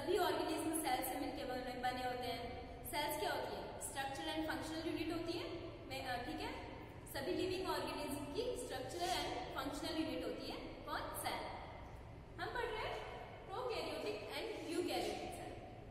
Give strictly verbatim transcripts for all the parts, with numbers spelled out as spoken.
सभी organism cell से मिलकर बने, बने होते हैं। सेल्स क्या होती है? स्ट्रक्चरल एंड फंक्शनल यूनिट होती है, ठीक है। सभी लिविंग ऑर्गेनिज्म की स्ट्रक्चरल एंड फंक्शनल यूनिट होती है कौन? सेल। हम पढ़ रहे हैं प्रोकैरियोटिक एंड यूकैरियोटिक सेल।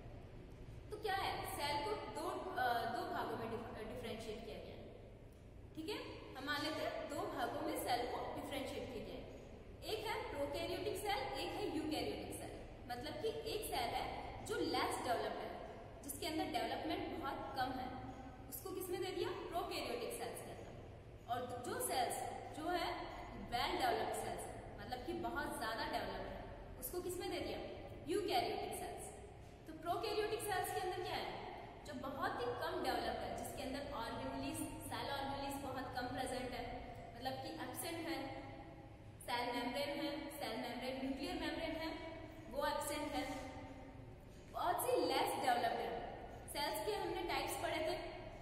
तो क्या है? सेल को दो दो भागों में डिफरेंशिएट किया गया है, ठीक है। हम मान लेते हैं दो भागों में सेल को डिफरेंशिएट किया गया है। एक है प्रोकैरियोटिक सेल, एक है यूकैरियोटिक सेल। मतलब कि एक सेल है जो लेस डेवलप्ड है, जिसके अंदर डेवलपमेंट बहुत कम है, उसको किसमें दे दिया? प्रोकैरियोटिक सेल्स के अंदर। और जो सेल्स जो है वेल डेवलप्ड सेल्स, मतलब कि बहुत ज्यादा डेवलप्ड है, उसको किसमें दे दिया? Eukaryotic cells. तो प्रोकैरियोटिक सेल्स के अंदर क्या है? जो बहुत ही कम डेवलप्ड है, जिसके अंदर ऑर्गेनेलिस, सेल ऑर्गेनेलिस बहुत कम प्रेजेंट है, मतलब कि एब्सेंट है। सेल मेम्ब्रेन है, सेल मेम्ब्रेन न्यूक्लियर मेम्ब्रेन है, वो एब्सेंट है। बहुत सी लेस डेवलप्ड है। सेल्स के हमने टाइप्स पढ़े थे।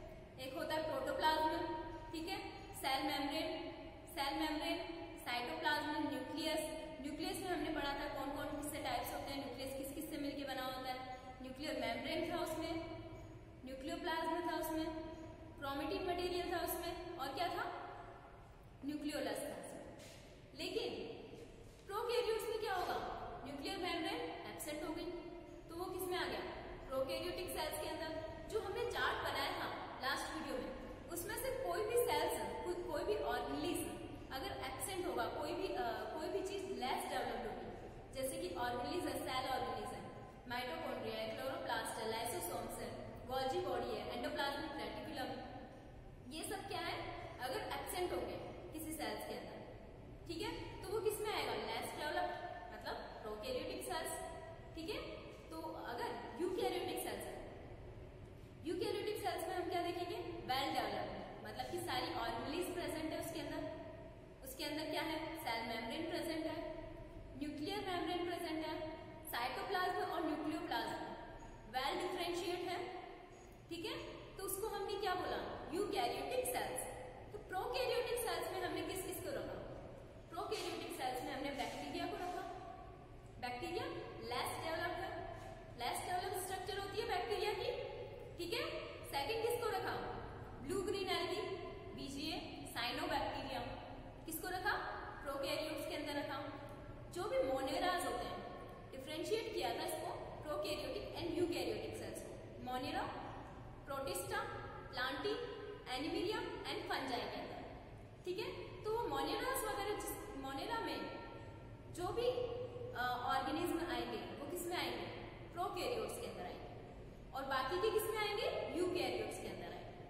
एक होता है प्रोटोप्लाज्म, ठीक है, cell membrane, cell membrane, cytoplasm, nucleus. Nucleus में हमने पढ़ा था कौन कौन किससे टाइप्स होते हैं, न्यूक्लियस किस किस से मिलकर बना होता है। न्यूक्लियर मेम्ब्रेन था उसमें, न्यूक्लियोप्लाज्म था उसमें, क्रोमेटिन मटेरियल था उसमें, और क्या था? न्यूक्लियोलस था उसमें। लेकिन प्रोकैरियोट्स में क्या होगा? न्यूक्लियर मेम्ब्रेन एब्सेंट हो गई, तो वो किसमें आ गया? प्रोकैरियोटिक सेल्स के अंदर। जो हमने चार्ट बनाया था लास्ट वीडियो में, उसमें से कोई भी सेल्स, को, कोई भी ऑर्गेनेलिज्म अगर एब्सेंट होगा, कोई भी आ, कोई भी चीज लेस डेवलप्ड होगी, जैसे कि ऑर्गेनेलिज्म है, सेल ऑर्गेनेलिज्म है, माइटोकॉन्ड्रिया है, क्लोरोप्लास्ट है, लाइसोसोम्स है, गोल्जी बॉडी है, एंडोप्लाज्मिक रेटिकुलम, ये सब क्या है? अगर एब्सेंट होंगे किसी सेल्स के अंदर, ठीक है, तो वो किसमें आएगा? लेस डेवलप्ड, मतलब प्रोकैरियोटिक सेल्स, ठीक है। तो अगर यूकैरियोटिक सेल्स है, यूकैरियोटिक सेल्स में हम क्या देखेंगे? वेल डेवलप्ड, मतलब कि सारी ऑर्गेनेलिस प्रेजेंट है उसके अंदर। उसके अंदर क्या है? सेल मेम्ब्रेन प्रेजेंट है, न्यूक्लियर मेम्ब्रेन प्रेजेंट है, साइटोप्लाज्म और न्यूक्लियोप्लाज्म वेल डिफरेंशिएट है, ठीक है। तो उसको हमने क्या बोला? Eukaryotic cells. तो प्रोकैरियोटिक सेल्स में हमने किस किस को रखा? प्रोकैरियोटिक सेल्स में हमने बैक्टीरिया को रखा। बैक्टीरिया लेस डेवलप्ड है, लेस डेवलप्ड स्ट्रक्चर होती है बैक्टीरिया की, ठीक है। सेकंड किसको रखा? Blue green algae, BGA, cyanobacteria. किसको रखा? प्रोकैरियोट्स के अंदर रखा। जो भी मोनेराज होते हैं, डिफरेंशिएट किया था इसको प्रोकैरियोटिक एंड यूकैरियोटिक सेल्स को। Monera, Protista, Plantae, Animalia and Fungi के अंदर, ठीक है। तो वो मोनेरास वगैरह, जिस मोनेरा में जो भी ऑर्गेनिज्म आएंगे वो किसमें आएंगे? प्रोकैरियोट्स के अंदर आएंगे, और बाकी के किसमें आएंगे? यूकैरियोट्स के अंदर आएंगे,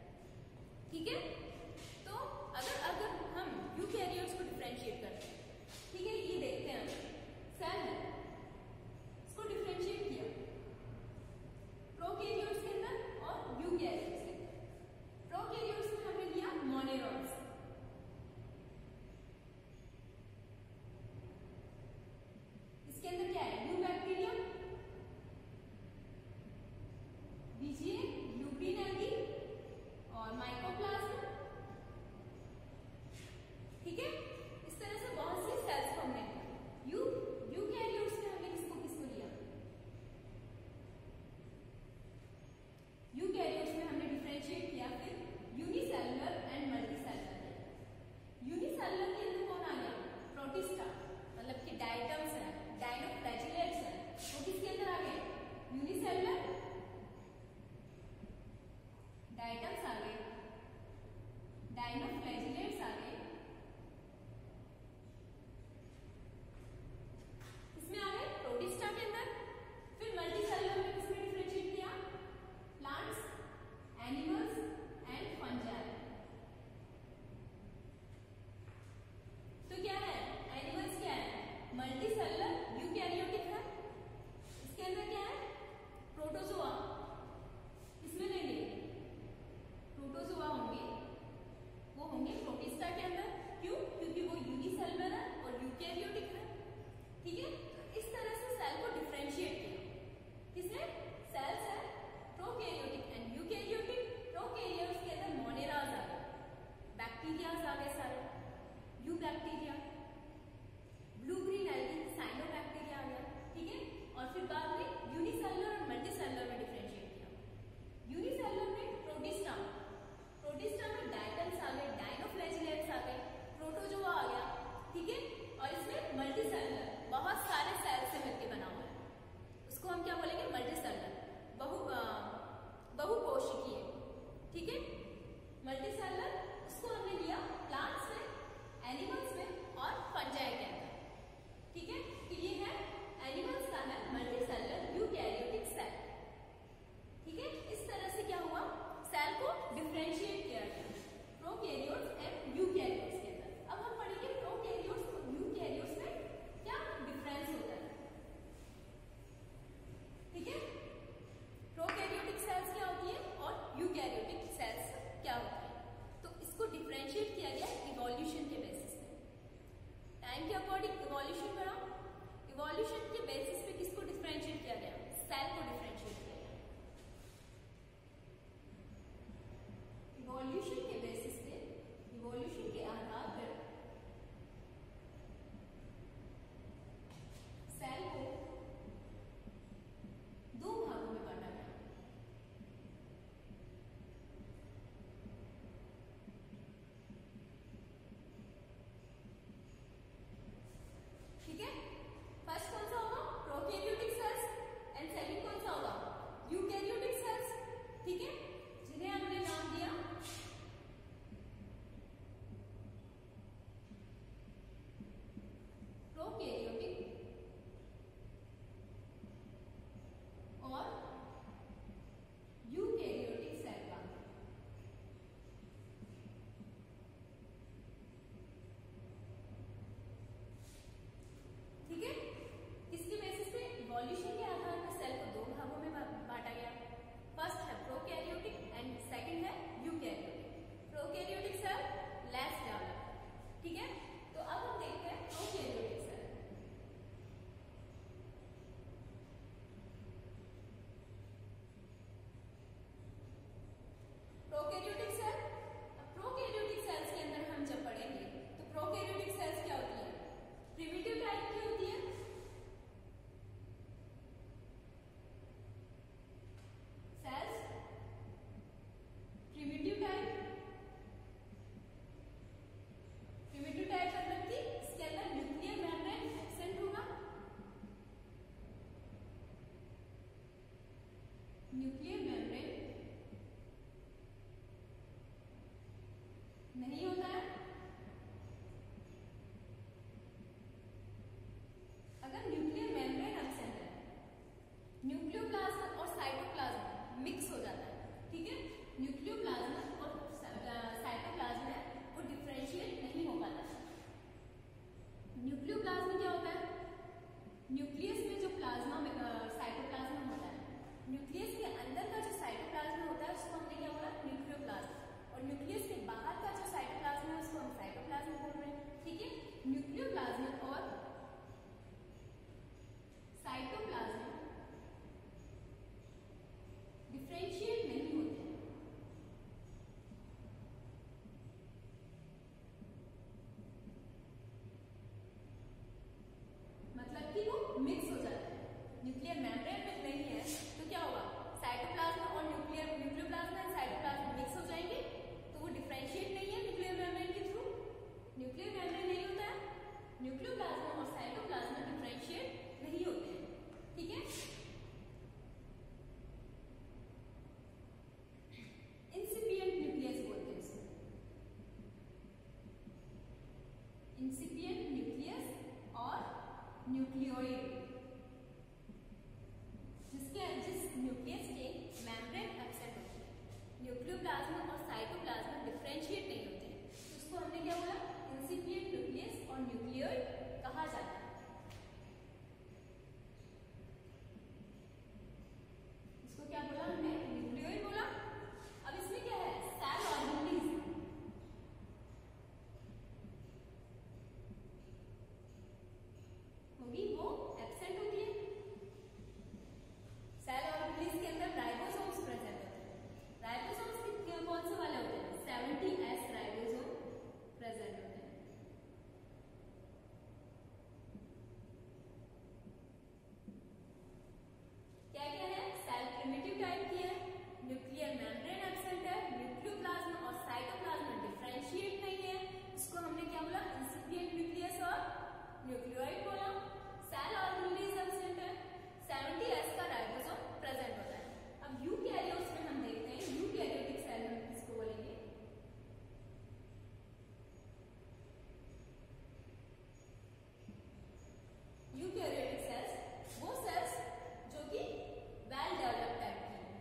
ठीक है। तो अगर अगर हम यूकैरियोट्स को डिफरेंशिएट करते हैं, ठीक है, ये देखते हैं सेल है, इसको डिफरेंशिएट किया प्रोकैरियोट्स के अंदर और यूकैरियोट्स के अंदर। प्रोकैरियोट्स में हमने लिया मोनेरॉन्स, इसके अंदर क्या है? न्यू बैक्टीरिया न्यूक्लियर मेम्ब्रेन नहीं होता है। अगर न्यूक्लियर मेम्ब्रेन एब्सेंट है, न्यूक्लियोप्लाज्म और साइटोप्लाज्म मिक्स हो जाता है, ठीक है। न्यूक्लियोप्लाज्म और साइटोप्लाज्म है वो डिफरेंशिएट नहीं हो पाता है। न्यूक्लियोप्लाज्म क्या होता है? न्यूक्लियस में जो प्लाज्मा साइटोप्लाज्म होता है, न्यूक्लियस के अंदर का जो साइटोप्लाज्म होता है उसको हमने क्या बोला? न्यूक्लियोप्लाज्म। और न्यूक्लियस के बाहर का जो साइटोप्लाज्म है उसको हम साइटोप्लाज्म बोल रहे हैं, ठीक है। न्यूक्लियोप्लाज्म और साइटोप्लाज्म डिफरेंशिएट नहीं होते हैं। मतलब कि वो मिक्स हो जाते हैं। न्यूक्लियर मेम्ब्रेन में नहीं है तो क्या होगा? साइटोप्लाज्म और nuclear nucleoplasm and cytoplasm mix हो जाएंगे तो वो डिफरेंशिएट नहीं है न्यूक्लियर मेम्ब्रेन के थ्रू। न्यूक्लियर मेम्ब्रेन नहीं होता है, न्यूक्लियोप्लाज्म और साइटोप्लाज्म डिफरेंशिएट नहीं होते हैं, ठीक है। इंसिपिएंट न्यूक्लियस बोलते हैं इसको, इंसिपिएंट न्यूक्लियस और न्यूक्लियोइड, जिसके जिस न्यूक्लियस के मेम्ब्रेन एब्सेंट होती है, न्यूक्लियोप्लाज्म और साइटोप्लाज्म डिफरेंशिएट नहीं होते हैं, तो उसको हमने क्या बोला? इंसिपिएंट न्यूक्लियस और न्यूक्लियोइड कहा जाता है। इसको क्या बोला हमने? न्यूक्लियोइड बोला। अब इसमें क्या है? सेल ऑर्गेनेल्स होगी, वो एब्सेंट होती है। सेल ऑर्गेनेल्स के अंदर राइबोसोम्स प्रेजेंट होते हैं। राइबोसोम्स कौन से वाले होते हैं? सेवेंटी एस राइबोसोम प्रेजेंट होते हैं। क्या क्या है? सेल प्रिमिटिव टाइप की है, न्यूक्लियर मेम्ब्रेन एब्सेंट है, न्यूक्लियोप्लाज्म और साइटोप्लाज्म डिफरेंशिएट नहीं है, इसको हमने क्या बोला? इंसिपिएंट न्यूक्लियस और न्यूक्लियोइड बोला। सेल ऑर्गेनेल्स एब्सेंट है, सेवेंटी एस का राइबोसोम प्रेजेंट होता है। अब यूकैरियोट्स में हम देखते हैं, यूकैरियोटिक सेल में किसको बोलेंगे? यूकैरियोटिक सेल्स वो सेल्स जो कि वेल डेवलप्ड टाइप की है।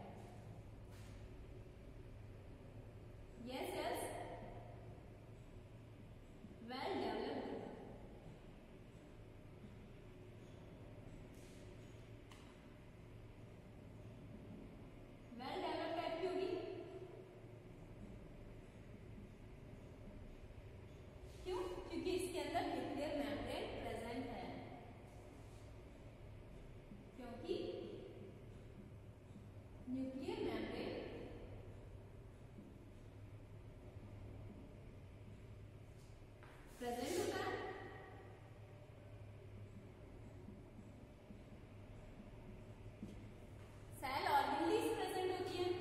ये cells well developed well developed type की होगी। क्यों? क्योंकि इसके अंदर न्यूक्लियर मेम्ब्रेन प्रेजेंट है, क्योंकि न्यूक्लियर मेम्ब्रेन प्रेजेंट होता है। सेल ऑर्गेनेल्स प्रेजेंट होती है।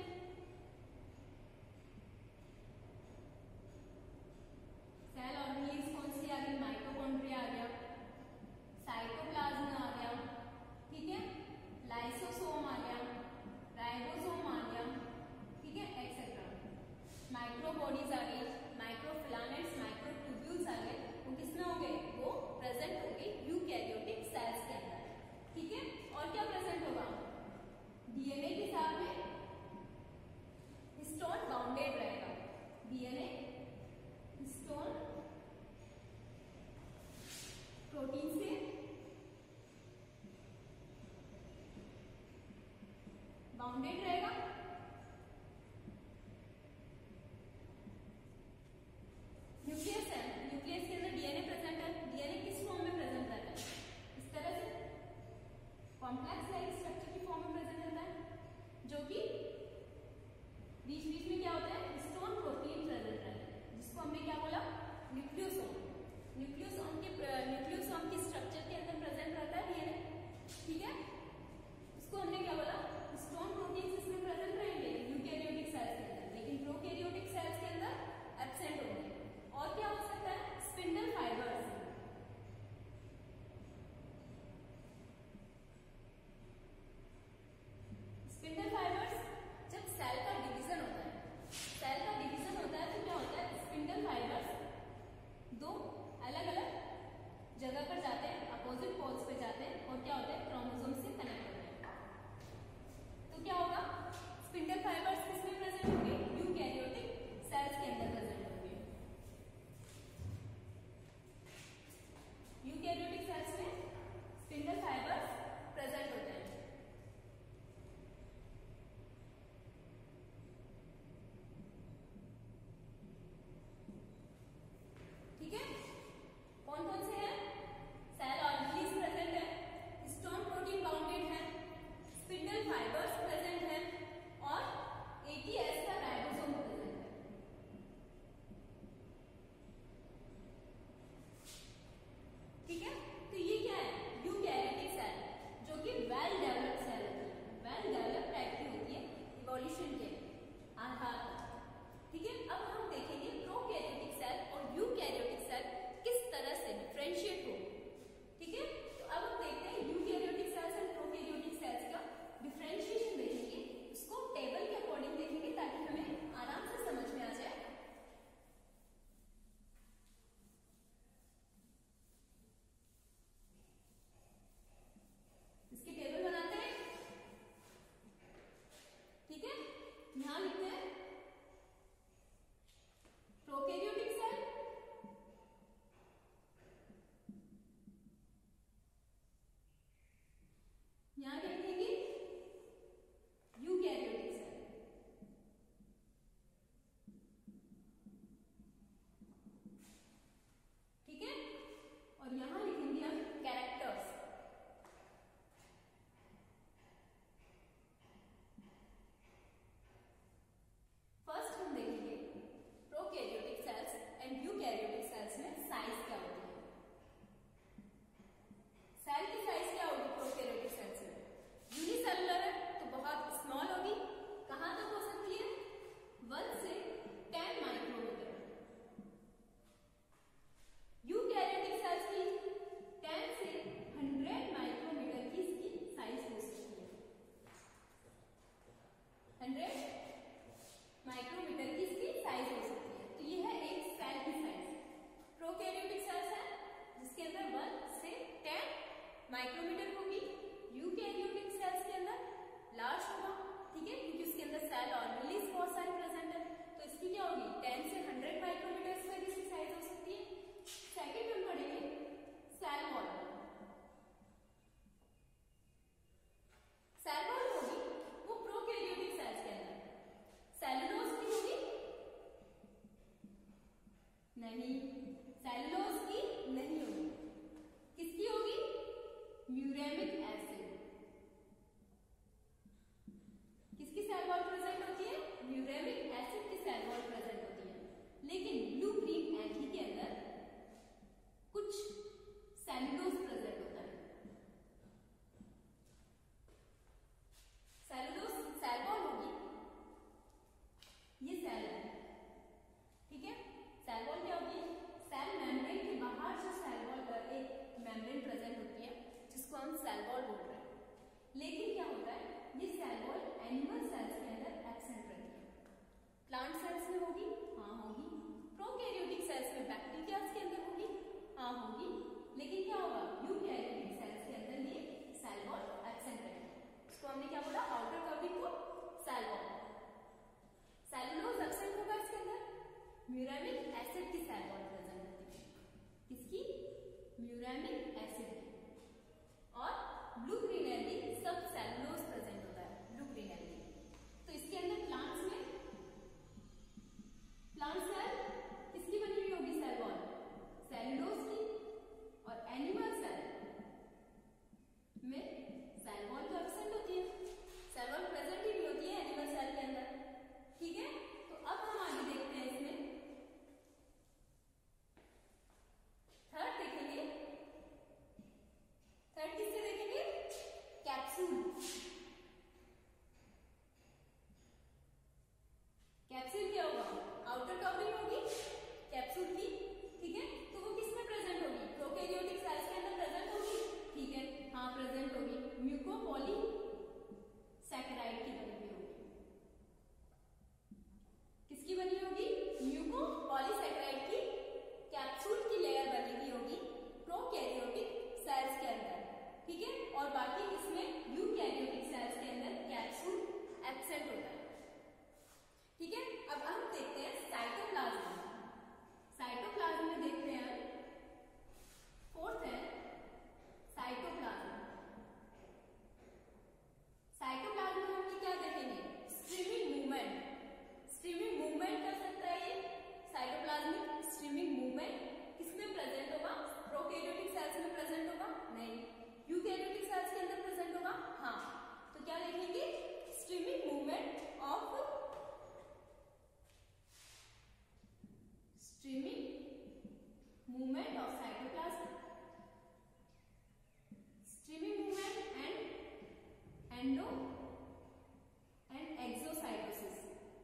सेल ऑर्गेनेल्स कौन सी आ गई? माइटोकॉन्ड्रिया आ गया, साइटोप्लाज्म आ गया, ठीक है, लाइसोसोम आ गया, राइबोसोम आ गया, ठीक है, एक्सेट्रा। माइक्रोबॉडीज आ गई, माइक्रोफिलामेंट्स, माइक्रोट्यूब्यूल्स आ गए, वो किसमें हो गए? वो प्रेजेंट हो गए यूकैरियोटिक सेल्स के अंदर, ठीक है। और क्या प्रेजेंट होगा? डीएनए के साथ में हिस्टोन बाउंडेड रहेगा, डीएनए हिस्टोन प्रोटीन से बाउंडेड रहेगा। न्यूक्लियस है, न्यूक्लियस के अंदर डीएनए प्रेजेंट है, डीएनए किस फॉर्म में प्रेजेंट रहता है? इस तरह से कॉम्प्लेक्स लाइक स्ट्रक्चर की फॉर्म में प्रेजेंट रहता है, जो कि बीच बीच में क्या होता है? हिस्टोन प्रोटीन प्रेजेंट रहता है, जिसको हमने क्या बोला? न्यूक्लियोसोम। न्यूक्लियोसोम के न्यूक्लियोसोम की स्ट्रक्चर के अंदर प्रेजेंट रहता है डीएनए, ठीक है। इसको हमने क्या बोला? हिस्टोन प्रोटीन से हंड्रेड माइक्रोमीटर की इसकी साइज हो सकती है। तो ये है एक सेल की साइज। प्रोकैरियोटिक सेल्स है जिसके अंदर वन से टेन माइक्रोमीटर होगी। यूकैरियोटिक सेल्स के अंदर लार्ज होगा, ठीक है, क्योंकि उसके अंदर सेल ऑर्गेनेल्स बहुत सारे प्रेजेंट है। तो इसकी क्या होगी, टेन से हंड्रेड माइक्रोमीटर तक इसकी साइज हो सकती है। सेकेंड हम पढ़ेंगे सेल वॉल। सेल वॉल होगी वो प्रोकैरियोटिक सेल्स के अंदर सेलुलोज की होगी नहीं, सेलुलोज की नहीं होगी। किसकी होगी, म्यूरेमिक एसिड। किसकी सेल वॉल प्रेजेंट होती है, म्यूरेमिक एसिड की सेल वॉल प्रेजेंट होती है। लेकिन ब्लू ग्रीन एल्गी के अंदर कुछ सेलुलोज प्रेजेंट होता है। सेलुलोज सेल वॉल होगी, ये सेल है, ठीक है। सेल वॉल क्या होगी, सेल मेम्ब्रेन के बाहर जो सेल वॉल पर एक मेम्ब्रेन प्रेजेंट होती है जिसको हम सेल वॉल बोल रहे हैं। लेकिन क्या होता है, ये सेल वॉल एनिमल सेल्स के अंदर एब्सेंट रहती है। प्लांट सेल्स में होगी, हाँ होगी। प्रोकैरियोटिक सेल्स में बैक्टीरिया के अंदर होगी, हाँ होगी। लेकिन क्या होगा, यूकैरियोटिक सेल्स के अंदर ये सेल वॉल एब्सेंट रहेगी। इसको हमने क्या बोला, आउटर कवरिंग को सेल वॉल। सेलुलोज एब्सेंट होगा इसके अंदर, म्यूरेमिक एसिड की सेल वॉल प्रेजेंट होती है। किसकी, म्यूरेमिक एसिड की। और ब्लू ग्रीन एल्गी सब सेलुलोज प्रेजेंट होता है, ब्लू ग्रीन एल्गी। तो इसके अंदर प्लांट्स में प्लांट सेल किसकी बनी हुई होगी, सेल वॉल सेलुलोज की। और एनिमल सेल में सेल वॉल तो एब्सेंट होती है, सेल वॉल प्रेजेंट ही नहीं होती है एनिमल सेल के अंदर, ठीक है। तो अब हम आगे देखते हैं इसमें थर्ड देखेंगे। थर्ड किससे देखेंगे, कैप्सूल। कैप्सूल क्या होगा, आउटर कवरिंग होगी कैप्सूल की, ठीक है। तो वो किसमें प्रेजेंट होगी, प्रोकैरियोटिक सेल्स के अंदर प्रेजेंट होगी, ठीक है, हाँ प्रेजेंट होगी। म्यूकोपॉलीसैकेराइड की बनी हुई होगी। किसकी बनी होगी, म्यूकोपॉलीसैकेराइड की कैप्सूल की लेयर बनी हुई होगी प्रोकैरियोटिक सेल्स के अंदर, ठीक है। और बाकी इसमें यूकैरियोटिक सेल्स के अंदर कैप्सूल एब्सेंट होता है, ठीक है। अब हम देखते हैं साइटोप्लाज्म। साइटोप्लाज्म में देखते हैं फोर्थ है साइटोप्लाज्म। साइटोप्लाज्म में हम क्या देखेंगे, स्ट्रीमिंग मूवमेंट। स्ट्रीमिंग मूवमेंट कर सकता है ये साइटोप्लाज्मिक स्ट्रीमिंग मूवमेंट। किसमें प्रेजेंट होगा, प्रोकैरियोटिक सेल्स में प्रेजेंट होगा नहीं, यूकैरियोटिक सेल्स के अंदर प्रेजेंट होगा, हाँ। तो क्या देखेंगे, streaming movement of streaming movement of cytoplasm, streaming movement and endo and exocytosis.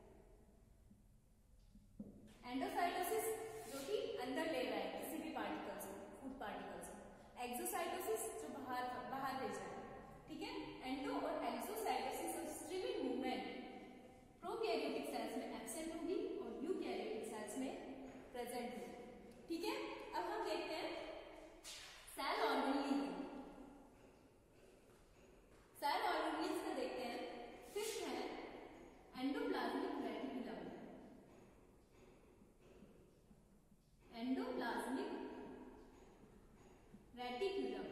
Endocytosis जो कि अंदर ले रहा है किसी भी पार्टिकल से, फूड पार्टिकल से। एक्सोसाइटोसिस जो बाहर बाहर भेज रहा है, ठीक है। एंडो और एक्सोसाइटोसिस और स्ट्रीमिंग मूवमेंट प्रोकैरियोटिक सेल्स में एब्सेंट होगी और यूकैरियोटिक सेल्स में प्रेजेंट होगी, ठीक है। अब हम देखते हैं सेल ऑर्गेनेल्स। सेल ऑर्गेनेल्स का देखते हैं। फिफ्थ है endoplasmic reticulum. Endoplasmic reticulum.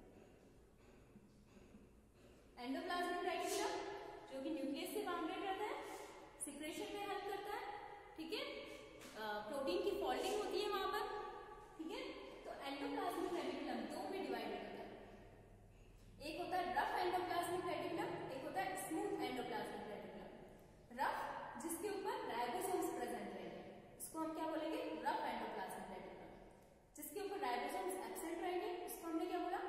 Endoplasmic reticulum जो कि न्यूक्लियस से बाउंडेड रहता है, सिक्रेशन में हेल्प करता है, ठीक है। प्रोटीन की फोल्डिंग होती है वहां पर, ठीक है। तो एंडोप्लाज्मिक रेटिकुलम दो में डिवाइड होता है। एक होता है रफ एंडोप्लाज्मिक रेटिकुलम, एक होता है स्मूथ एंडोप्लाज्मिक रेटिकुलम। रफ जिसके ऊपर राइबोसोम्स प्रेजेंट रहेंगे, इसको हम क्या बोलेंगे, रफ एंडोप्लाज्मिक रेटिकुलम। जिसके ऊपर राइबोसोम्स एब्सेंट रहेंगे उसको हमने क्या बोला,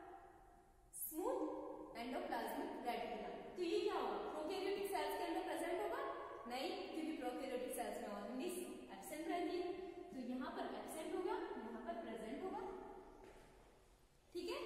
स्मूथ एंडोप्लाज्मिक रेटिकुलम। तो ये क्या होगा, प्रोकैरियोटिक सेल्स के अंदर प्रेजेंट होगा नहीं, क्योंकि प्रोकैरियोटिक सेल्स में ऑर्गेनेल्स एब्सेंट रहती है। तो यहाँ पर एब्सेंट होगा, यहाँ पर प्रेजेंट होगा, ठीक है।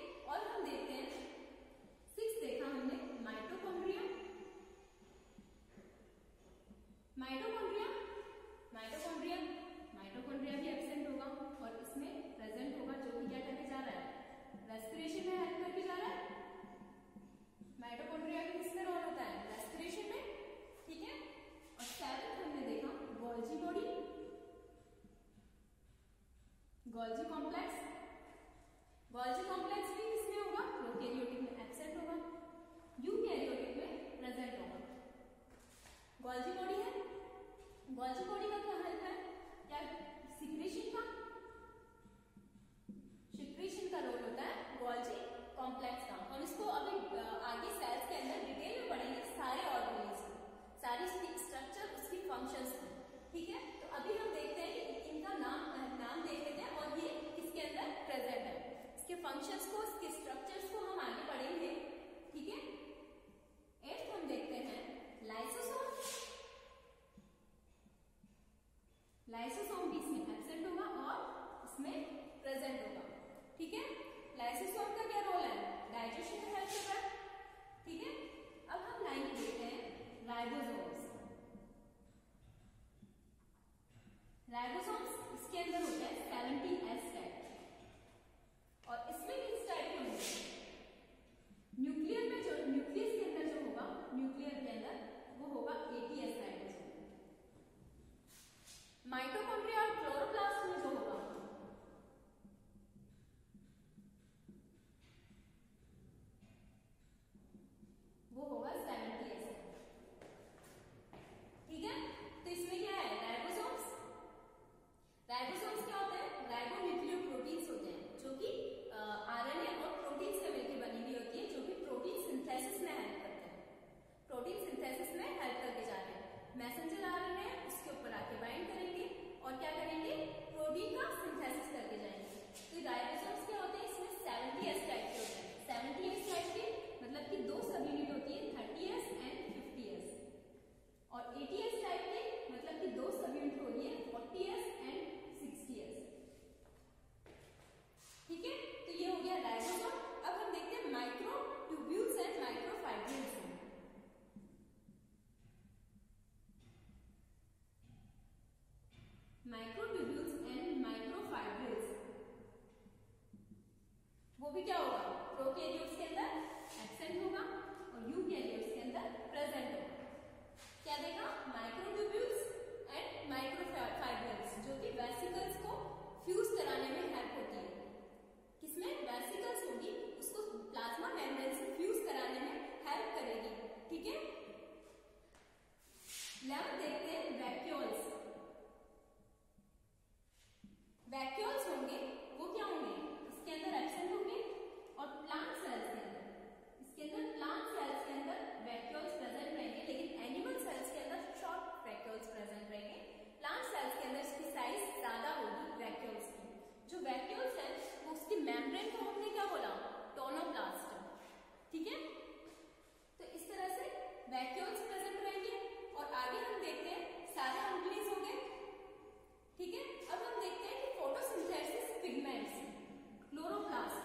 वैक्यूल्स प्रेजेंट रहेंगे। और आगे हम देखते हैं सारे ऑर्गेनिज हो गए, ठीक है। अब हम देखते हैं कि photosynthesis pigments, chloroplast,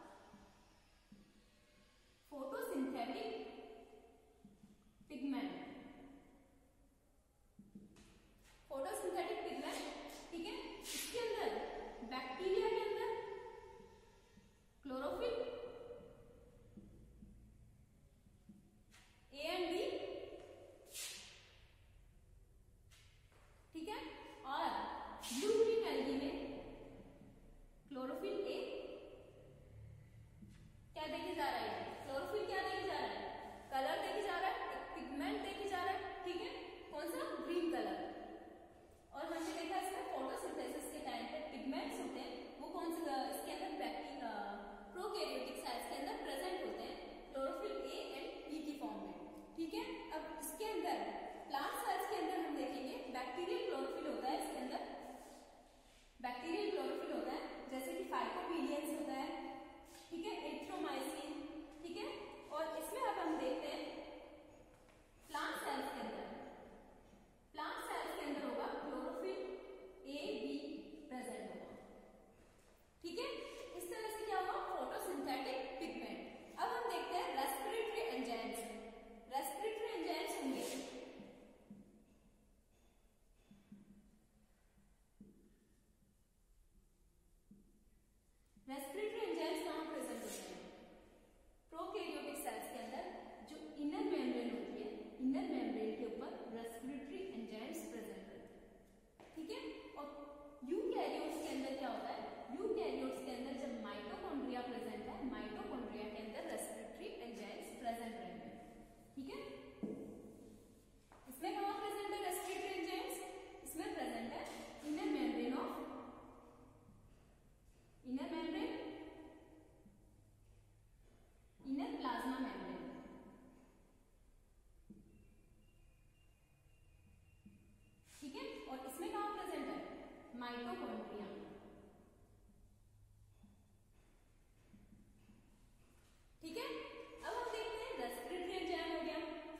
photosynthetic pigment, photosynthetic pigment, ठीक है। इसके अंदर बैक्टीरिया के अंदर क्लोरोफिल, ए एंड बी, ठीक है। और ब्लू ग्रीन एल्गी में क्लोरोफिल ए क्या देखे जा रहा है, क्लोरोफिल क्या देखे जा रहा है, कलर देखे जा रहा है, एक पिगमेंट देखे जा रहा है, ठीक है। कौन सा, ग्रीन कलर। और हमने देखा इसमें फोटोसिंथेसिस के टाइम पे पिगमेंट्स होते हैं वो कौन से, इसके अंदर बैक्टीरिया प्रोकैरियोटिक सेल्स के अंदर प्रेजेंट होते हैं क्लोरोफिल ए एंड बी की फॉर्म में, ठीक है। अब इसके अंदर प्लांट सेल्स के अंदर हम देखेंगे बैक्टीरियल क्लोरोफिल होता है, इसके अंदर बैक्टीरियल क्लोरोफिल होता है, जैसे कि फाइकोपिलियंस होता है, ठीक है, एरिथ्रोमाइसिन, ठीक है। और इसमें अब हम देखते हैं प्लांट सेल्स के अंदर, प्लांट सेल्स के अंदर होगा क्लोरोफिल ए बी प्रेजेंट होगा, ठीक है। इस तरह से क्या होगा, फोटोसिंथेटिक पिगमेंट। अब हम देखते हैं रेस्पिरेटरी एंजाइम्स, रेस्पिरेटरी एंजाइम्स होंगे रेस्पिरेटरी एंजाइम्स कहां प्रेजेंट होते हैं, प्रोकैरियोटिक सेल्स के अंदर जो इनर मेम्ब्रेन होती है, इनर मेम्ब्रेन के ऊपर रेस्पिरेटरी एंजाइम्स प्रेजेंट होते हैं, ठीक है। और यूकैरियोट्स के अंदर क्या होता है, यूकैरियोट्स के अंदर जब माइटोकॉन्ड्रिया प्रेजेंट है, माइटोकॉन्ड्रिया के अंदर रेस्पिरेटरी एंजाइम्स प्रेजेंट रहेंगे, ठीक है। इसमें कहां प्रेजेंट है रेस्पिरेटरी एंजाइम्स, इसमें प्रेजेंट है inner membrane of, inner membrane, inner plasma membrane, ठीक है। और इसमें कहां प्रेजेंट है, माइटोकॉन्ड्रिया, ठीक है। अब हम देखते हैं रेस्पिरेटरी एंजाइम हो गया,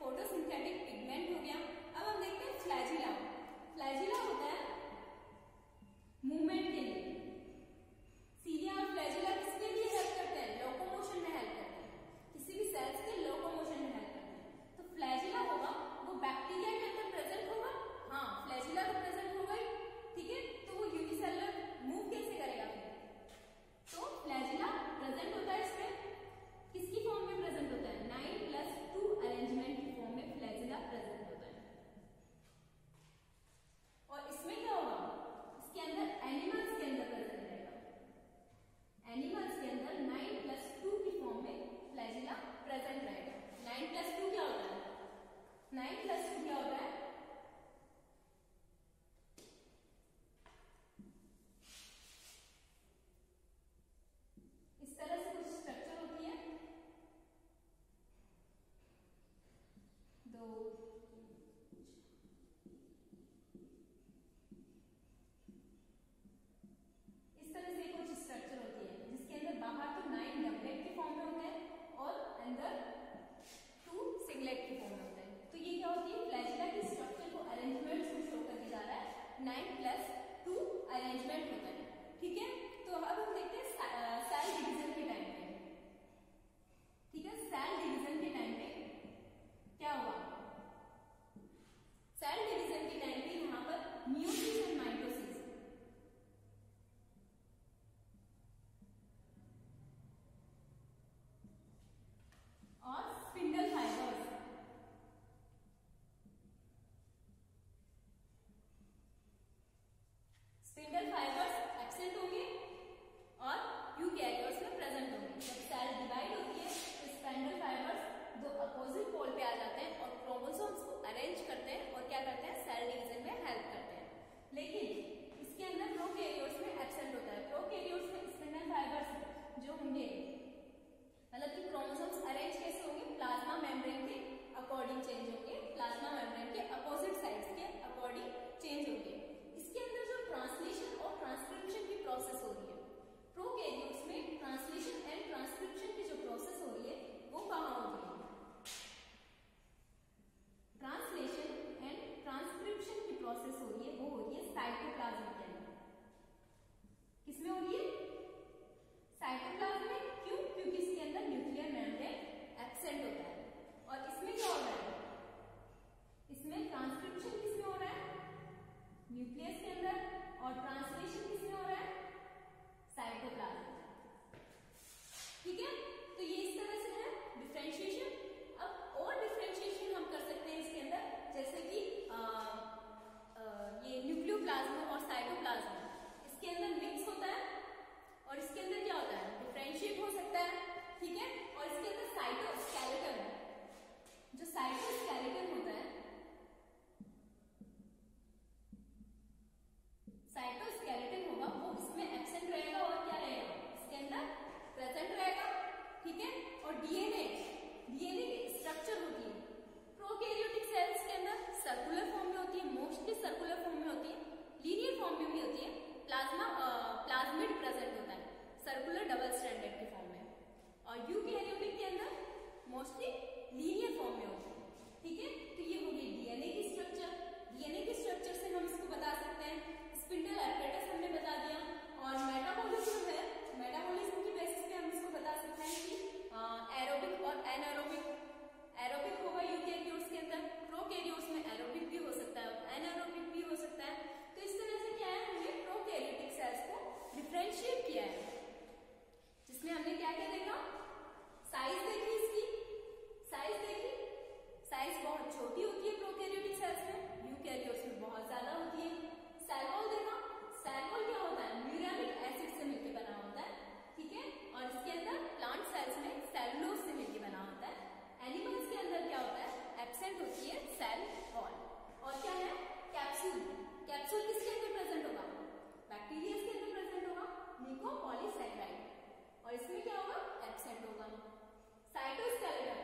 मोस्टली लीनियर फॉर्म में होती है, ठीक है। तो ये हो गई डीएनए की स्ट्रक्चर। डीएनए के स्ट्रक्चर से हम इसको बता सकते हैं, स्पिंडल एपरेटस हमने बता दिया। और मेटाबॉलिज्म है, मेटाबॉलिज्म की बेसिस पे हम इसको बता सकते हैं कि एरोबिक और एनारोबिक। एरोबिक होगा यूकेरियोट्स के अंदर, प्रोकैरियोट्स में एरोबिक भी हो सकता है और एनारोबिक भी हो सकता है। तो इस तरह से क्या है, हमने प्रोकैरियोटिक सेल्स को डिफरेंशिएट किया है, जिसमें हमने क्या क्या देखा, साइज देखी, इसकी साइज देखी, साइज बहुत छोटी होती है प्रोकैरियोटिक सेल्स में, यूकेरियोट्स में बहुत ज्यादा होती है। सेल वॉल देखा, सेल वॉल क्या होता है, म्यूरेमिक एसिड से मिलकर बना होता है, ठीक है। और इसके अंदर प्लांट सेल्स में सेलुलोज से मिलकर बना होता है। एनिमल्स के अंदर क्या होता है, एब्सेंट होती है सेल वॉल। और क्या है, कैप्सूल। कैप्सूल किसके अंदर प्रेजेंट होगा, बैक्टीरिया के अंदर प्रेजेंट होगा, निकोपॉलीसैकेराइड। और इसमें क्या होगा, एब्सेंट होगा। साइटोस्केलेटन,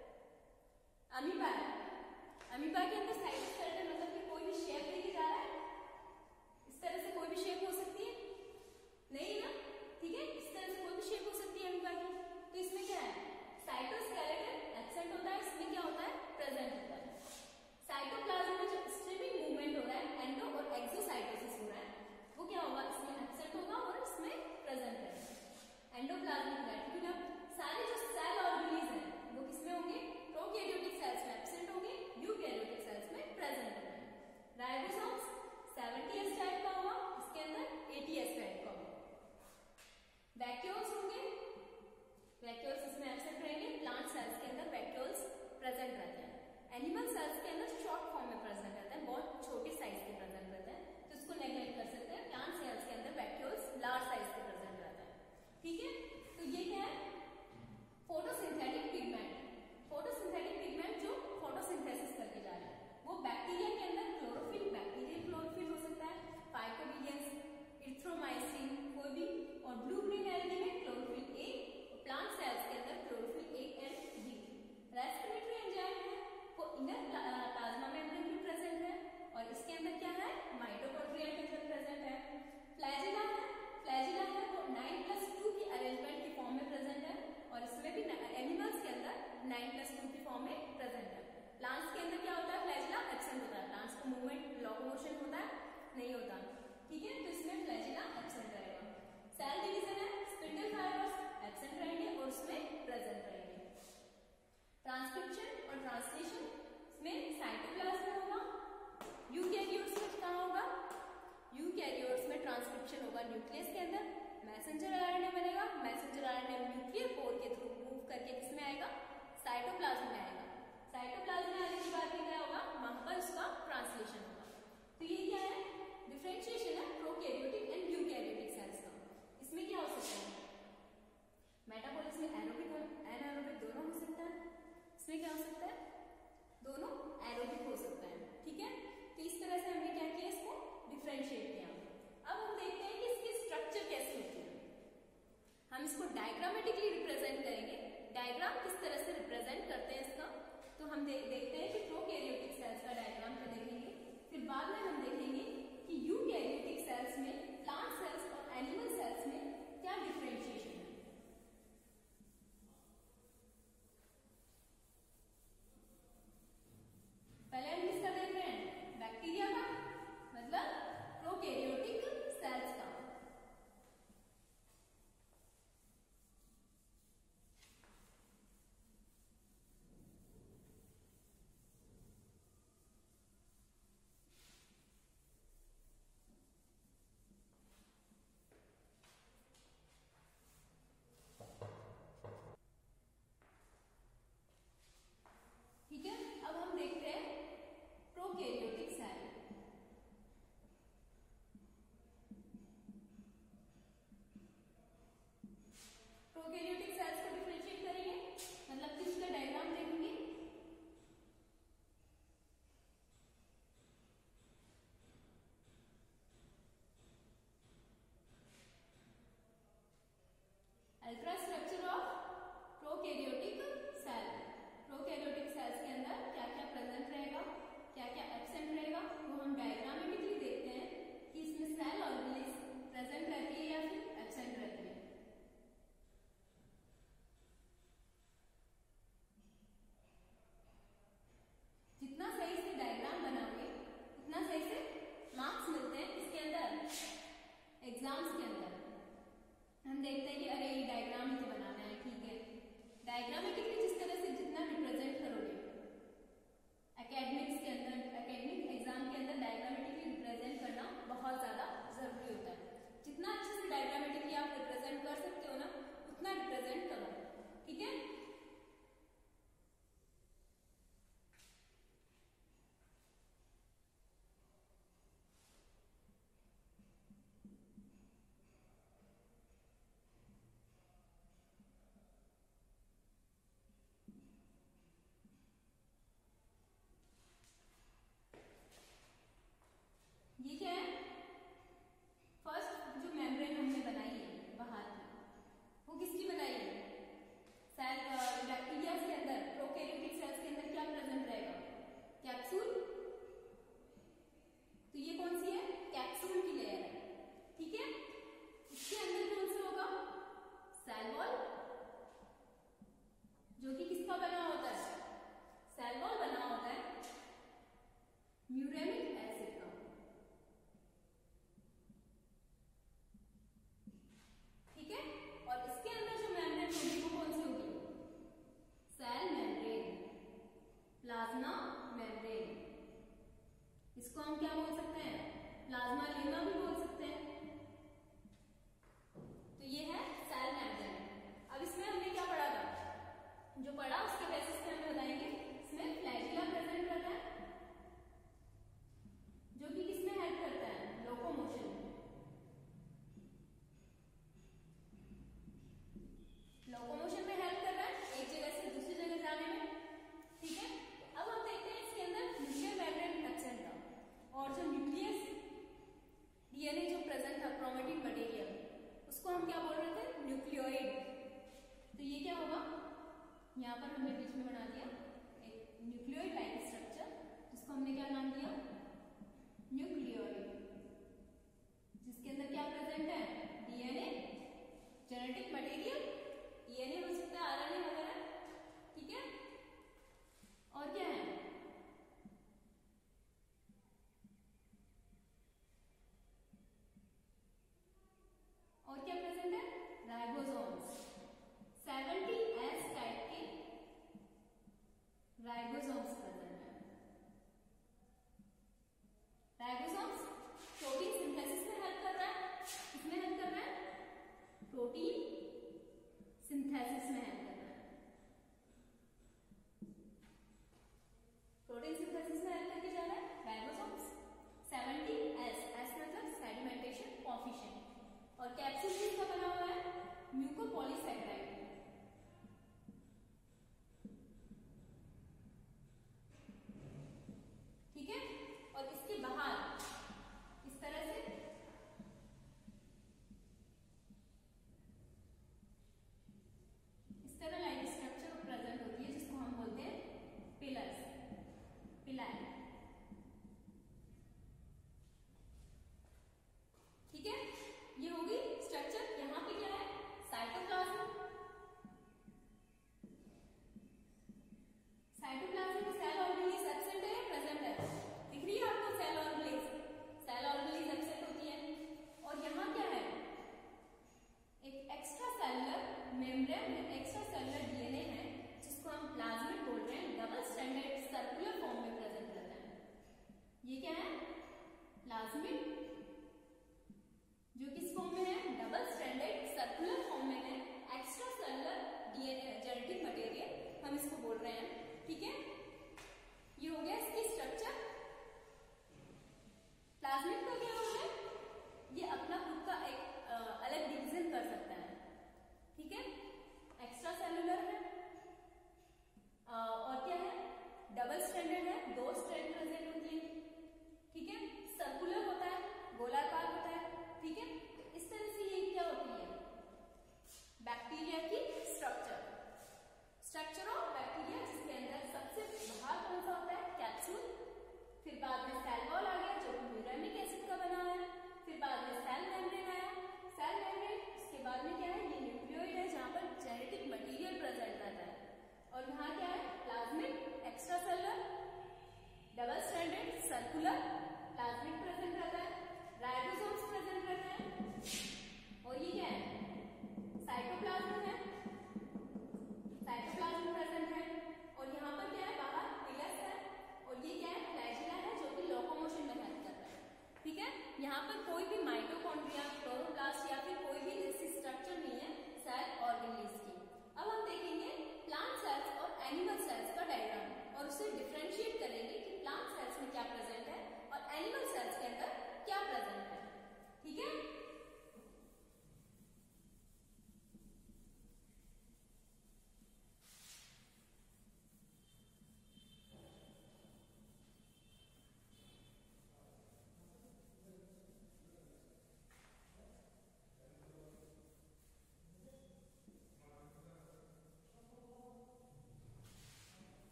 अमीबा है, अमीबा के अंदर साइटोस्केलेटन मतलब कि कोई भी शेप लेके जा रहा है, इस तरह से कोई भी शेप हो सकती है, नहीं ना, ठीक है, इस तरह से कोई भी शेप हो सकती है अमीबा की। तो इसमें क्या है, साइटोस्केलेटन एब्सेंट होता है, इसमें क्या होता है, प्रेजेंट होता है। साइटोप्लाज्म में जो स्ट्रीमिंग मूवमेंट हो रहा है, एंडो और एक्सोसाइटोसिस हो रहा है, वो क्या होगा, इसमें एब्सेंट होगा और इसमें प्रेजेंट है। एंडोप्लाज्मिक रेटिकुलम, सारे जो सेल ऑर्गेनीज हैं वो किसमें होंगे, प्रोकैरियोटिक सेल्स में एब्सेंट होंगे, यूकैरियोटिक सेल्स में प्रेजेंट होंगे। राइबोसोम्स सेवेंटी एस टाइप का होगा, इसके अंदर एटी एस टाइप का होगा। वैक्यूल्स होंगे, वैक्यूल्स इसमें एब्सेंट रहेंगे, प्लांट सेल्स के अंदर वैक्यूल्स प्रेजेंट रहते हैं। एनिमल सेल्स के अंदर शॉर्ट फॉर्म में प्रेजेंट रहते हैं, बहुत छोटे साइज के प्रेजेंट रहते हैं, तो इसको नेग्लेक्ट कर सकते हैं। प्लांट सेल्स के अंदर वैक्यूल्स लार्ज साइज के प्रेजेंट रहते हैं, ठीक है। तो ये क्या है, फोटोसिंथेटिक पिगमेंट। फोटोसिंथेटिक पिगमेंट जो फोटोसिंथेसिस करके जा रहे हैं, वो बैक्टीरिया के अंदर क्लोरोफिल, बैक्टीरियल क्लोरोफिल हो सकता है, फाइटोबिलियंस, इरिथ्रोमाइसिन कोई भी, और ब्लू ग्रीन एल्गी में क्लोरोफिल ए, प्लांट सेल्स के अंदर chlorophyll A and B. Respiratory enzyme है, वो इनर प्लाज्मा मेम्ब्रेन में प्रेजेंट है, और इसके अंदर क्या है, माइटोकॉन्ड्रिया के अंदर प्रेजेंट है। फ्लैजिला है, फ्लैजिला है वो नाइन प्लस टू की अरेंजमेंट की फॉर्म में प्रेजेंट है, और इसमें भी एनिमल्स के अंदर नाइन प्लस टू की फॉर्म में प्रेजेंट है। प्लांट्स के अंदर क्या होता है, फ्लैजिला एब्सेंट होता है, प्लांट्स का मूवमेंट लोकोमोशन होता है, नहीं होता, ठीक है। तो इसमें फ्लैजिला एब्सेंट रहेगा। सेल डिवीजन है, स्पिंडल फाइबर्स एब्सेंट रहेंगे और उसमें प्रेजेंट रहेंगे। ट्रांसक्रिप्शन और ट्रांसलेशन में साइटोप्लाज्म में होगा, यूकैरियोट्स में कहाँ होगा, यूकैरियोट्स में ट्रांसक्रिप्शन होगा न्यूक्लियस के अंदर, मैसेंजर आरएनए बनेगा, मैसेंजर आरएनए न्यूक्लियर पोर के थ्रू मूव करके किसमें आएगा, साइटोप्लाज्म में आएगा। साइटोप्लाज्म में आने के बाद क्या होगा, वहां पर उसका ट्रांसलेशन होगा। तो ये क्या है, डिफरेंशिएशन है प्रोकैरियोटिक एंड यूकैरियोटिक सेल्स का। इसमें क्या हो सकता है, मेटाबॉलिज्म में एरोबिक और एनारोबिक दोनों हो सकता है, इसमें क्या हो सकता है, दोनों एरोबिक हो सकता है, ठीक है। तो इस तरह से हमने क्या किया, इसको डिफरेंशिएट किया। अब हम देखते हैं कि इसकी स्ट्रक्चर कैसी होती है। हम इसको डायग्रामेटिकली रिप्रेजेंट करेंगे। डायग्राम किस तरह से रिप्रेजेंट करते हैं इसका, तो हम दे, देखते हैं कि प्रोकैरियोटिक सेल्स का डायग्राम को देखेंगे, फिर बाद में हम देखेंगे कि यूकैरियोटिक सेल्स में, प्लांट सेल्स और एनिमल सेल्स में क्या डिफरेंशिएशन है। पहले हम किसका देख रहे हैं, बैक्टीरिया का, मतलब प्रोकैरियोटिक सेल्स का। ठीक है, अब हम देखते हैं प्रोकैरियोटिक सेल। प्रोकैरियोटिक सेल्स को डिफरेंशिएट करेंगे, मतलब कि इसका डायग्राम देखेंगे। Ultra structure of prokaryotic cell. Prokaryotic cells के अंदर क्या क्या प्रेजेंट रहेगा, क्या क्या एब्सेंट रहेगा, वो हम डायग्रामेटिकली देखते हैं कि इसमें सेल ऑर्गेनीज प्रेजेंट रहती है या फिर एब्सेंट रहती है।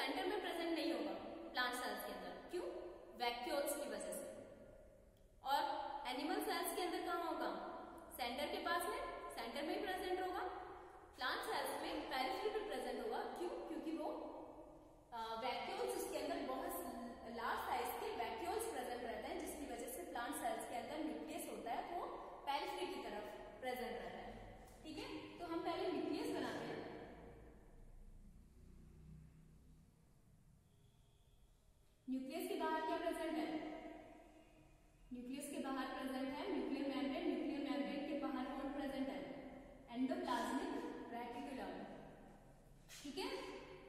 सेंटर में प्रेजेंट नहीं होगा प्लांट सेल्स के अंदर, क्यों? वैक्यूल्स की वजह से। और एनिमल सेल्स के अंदर कहाँ होगा? सेंटर के पास में, सेंटर में ही प्रेजेंट होगा। प्लांट सेल्स में पेरिफेरी पे प्रेजेंट होगा, क्यों? क्योंकि वो वैक्यूल्स उसके अंदर बहुत लार्ज साइज के वैक्यूल्स प्रेजेंट रहते हैं, जिसकी वजह से प्लांट सेल्स के अंदर न्यूक्लियस होता है वो पेरिफेरी की तरफ प्रेजेंट रहता है। ठीक है, तो हम पहले न्यूक्लियस बनाते हैं। न्यूक्लियस के बाहर क्या प्रेजेंट है? न्यूक्लियस के बाहर प्रेजेंट है न्यूक्लियर मेम्ब्रेन। न्यूक्लियर मेम्ब्रेन के बाहर कौन प्रेजेंट है? Endoplasmic reticulum. ठीक है,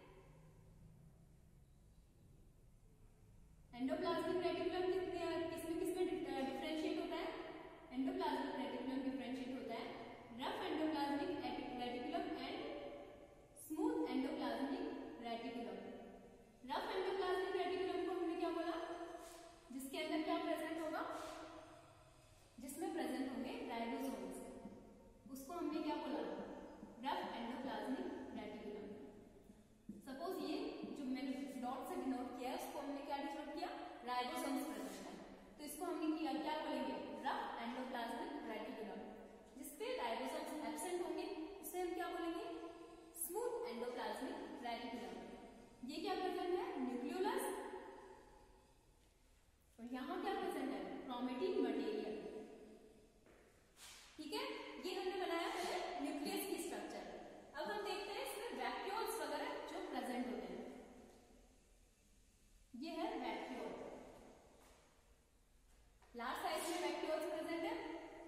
एंडोप्लाज्मिक रेटिकुलम कितने किसमें किसमें डिफरेंशिएट होता है? एंडोप्लाज्मिक रेटिकुलम डिफरेंशिएट होता है rough endoplasmic reticulum and smooth endoplasmic reticulum. Rough endoplasmic reticulum को हमने क्या बोला? जिसके अंदर क्या प्रेजेंट होगा? जिसमें प्रेजेंट होंगे राइबोसोम्स, उसको हमने क्या बोला? Rough endoplasmic reticulum. सपोज ये जो मैंने डॉट से डिनोट किया है उसको हमने क्या डिनोट किया? राइबोसोम्स प्रेजेंट है, तो इसको हमने किया क्या बोलेंगे? Rough endoplasmic reticulum. जिसपे राइबोसोम्स एब्सेंट होंगे उसे हम क्या बोलेंगे? Smooth endoplasmic reticulum. ये क्या प्रेजेंट है? न्यूक्लियोलस। और यहां क्या प्रेजेंट है? Chromatin material. ठीक है, ये हमने बनाया पहले न्यूक्लियस की स्ट्रक्चर। अब हम देखते हैं इसमें वैक्यूल्स वगैरह जो प्रेजेंट होते हैं। ये है वैक्यूल, लार्ज साइज में वैक्यूल्स प्रेजेंट है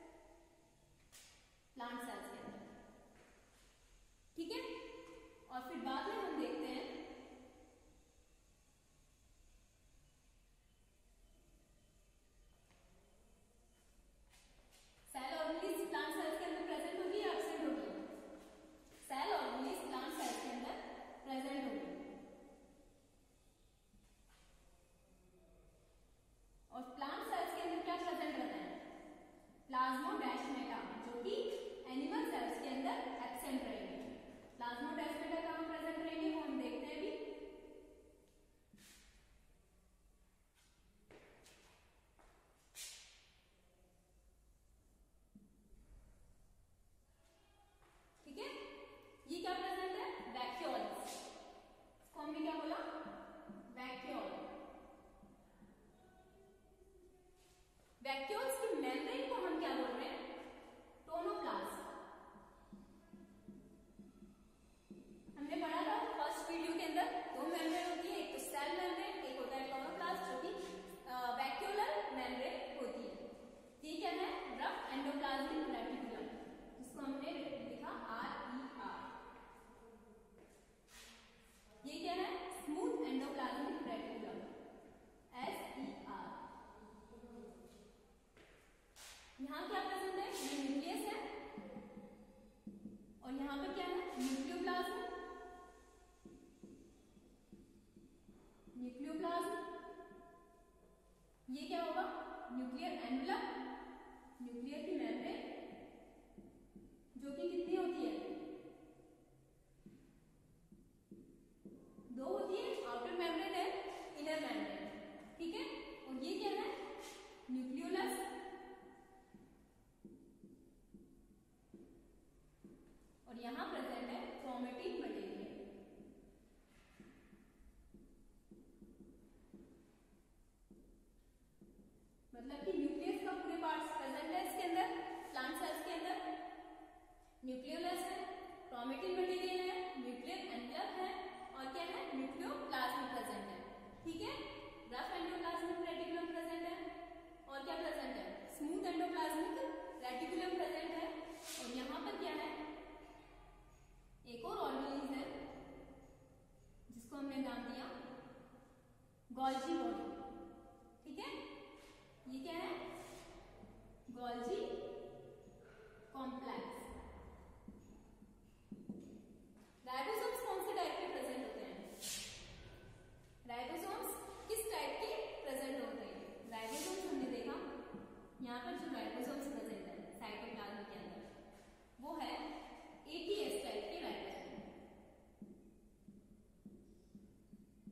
प्लांट सेल्स के अंदर। ठीक है, और फिर बाद में हम देखते हैं सेल ऑर्गेनेल्स प्लांट सेल्स के अंदर प्रेजेंट होगी या एब्सेंट होगी? सेल ऑर्गेनेल्स प्लांट सेल्स के अंदर प्रेजेंट होगी। और प्लांट सेल्स के अंदर क्या प्रेजेंट रहता है? प्लाज्मोडेस्माटा, जो कि एनिमल सेल्स के अंदर एब्सेंट रहेंगे। प्लाज्मोडेस्माटा कहां प्रेजेंट रहेंगे वो हम देखते हैं अभी। ठीक है, ये क्या प्रेजेंट है? वैक्यूल्स। इसको हमने क्या बोला? वैक्यूल। वैक्यूल्स की मेम्ब्रेन को हम क्या बोल रहे हैं? टोनोप्लास्ट। हमने पढ़ा था फर्स्ट वीडियो के अंदर, दो मेम्ब्रेन होती है, एक तो सेल मेम्ब्रेन, एक होता है टोनोप्लास्ट जो कि वैक्यूलर मेम्ब्रेन होती है। ये क्या है? रफ एंडोप्लाज्मिक रेटिकुलम, जिसको हमने लिखा आर ई आर। ये क्या है? Smooth endoplasmic reticulum, S E R. यहां क्या प्रेजेंट है? ये न्यूक्लियस है और यहां पर क्या है? न्यूक्लियोप्लाज्म। न्यूक्लियोप्लाज्म ये क्या होगा? न्यूक्लियर एनवलप, न्यूक्लियर की मेम्ब्रेन जो कि कितनी होती है? दो होती है, आउटर मेम्ब्रेन है, इनर मेम्ब्रेन। ठीक है, और ये क्या है? न्यूक्लियोलस। और यहां प्रेजेंट है क्रोमेटिन मटेरियल। मतलब कि न्यूक्लियस का पूरे पार्ट्स प्रेजेंट है इसके अंदर, प्लांट सेल्स के अंदर। न्यूक्लियोलस है, क्रोमेटिन मटेरियल है, न्यूक्लियर एनवलप है और क्या है? न्यूक्लियोप्लाज्म प्रेजेंट है। ठीक है, रफ एंडोप्लाज्मिक रेटिकुलम प्रेजेंट है और क्या प्रेजेंट है? स्मूथ एंडोप्लाज्मिक रेटिकुलम प्रेजेंट है। और यहां पर क्या है? एक और ऑर्गेनेल है जिसको हमने नाम दिया गोल्जी बॉडी। ठीक है, ये क्या है? Golgi complex. राइबोसोम्स कौन से टाइप के प्रेजेंट होते हैं? राइबोसोम्स किस टाइप के प्रेजेंट होते हैं? राइबोसोम्स हमने देखा यहाँ पर जो राइबोसोम्स प्रेजेंट है साइटोप्लाज्म के अंदर वो है एटीएस टाइप के राइबोसोम।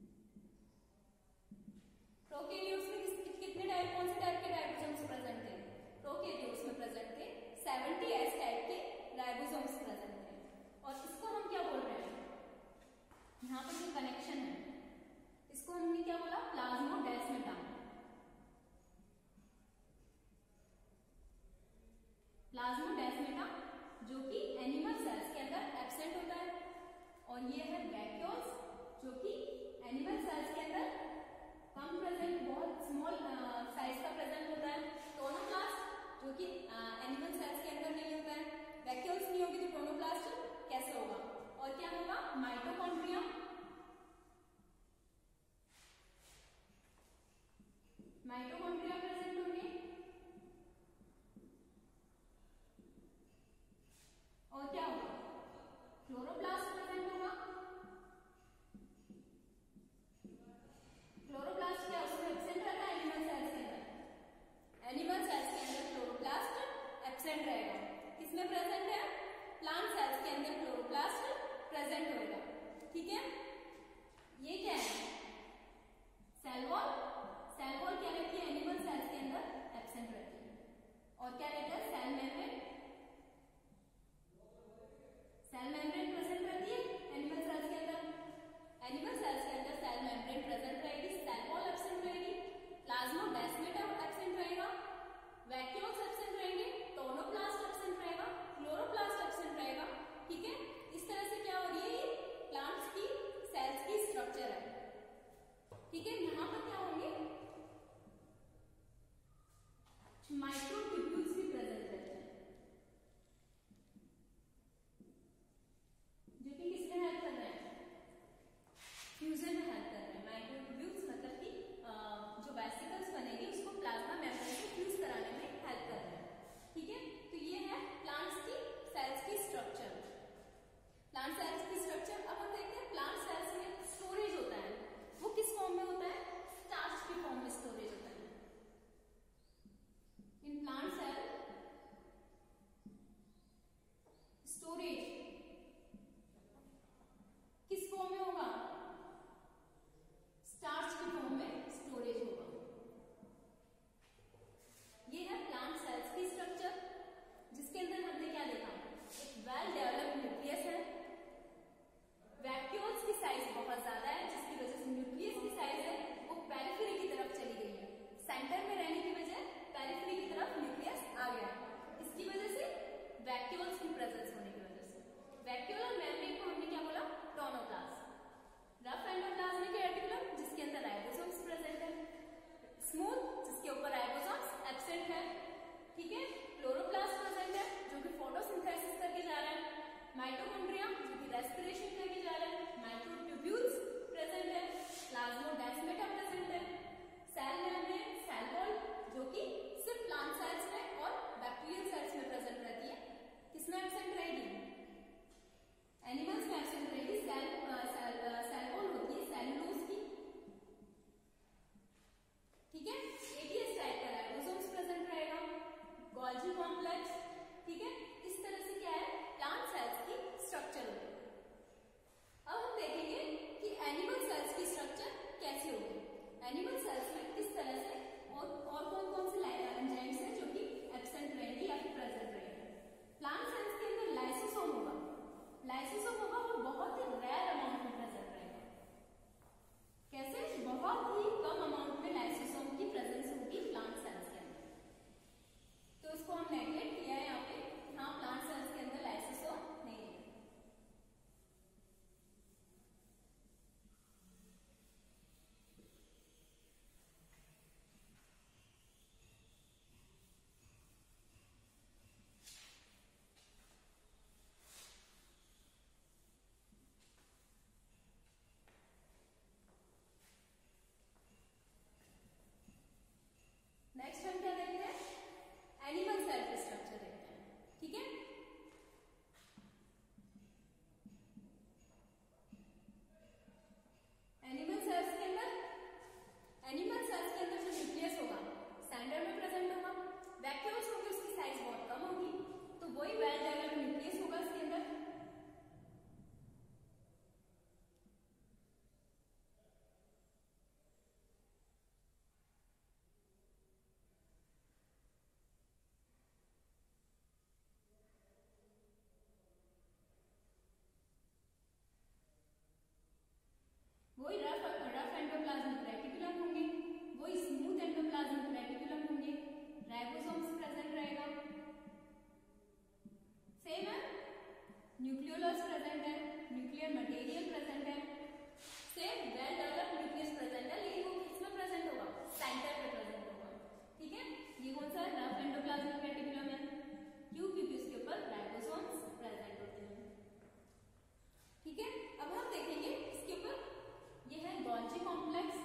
में मटेरियल प्रेजेंट है, same well developed nucleus present है, लेकिन वो किसमें प्रेजेंट होगा, सेंटर पे प्रेजेंट होगा। ठीक है, ये कौन सा है, रफ एंडोप्लाज्मिक रेटिकुलम है। क्यों, क्योंकि उसके ऊपर राइबोसोम्स प्रेजेंट होते हैं। ठीक है, अब हम देखेंगे इसके ऊपर, ये है गोल्जी कॉम्प्लेक्स।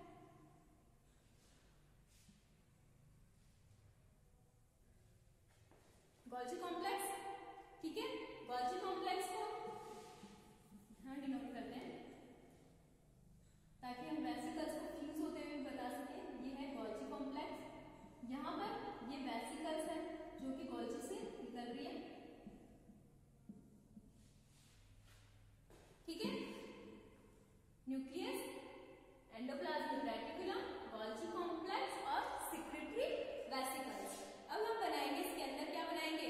गोल्जी कॉम्प्लेक्स, ठीक है, गोल्जी कॉम्प्लेक्स को हाँ डिनोट करते हैं ताकि हम वेसिकल्स को फ्यूज होते हुए बता सकें। ये है गोल्जी कॉम्प्लेक्स, यहाँ पर ये वेसिकल्स है जो कि गोल्जी से निकल रही है। ठीक है, nucleus, endoplasmic reticulum, Golgi complex और सिक्रेटरी वेसिकल्स। अब हम बनाएंगे इसके अंदर, क्या बनाएंगे,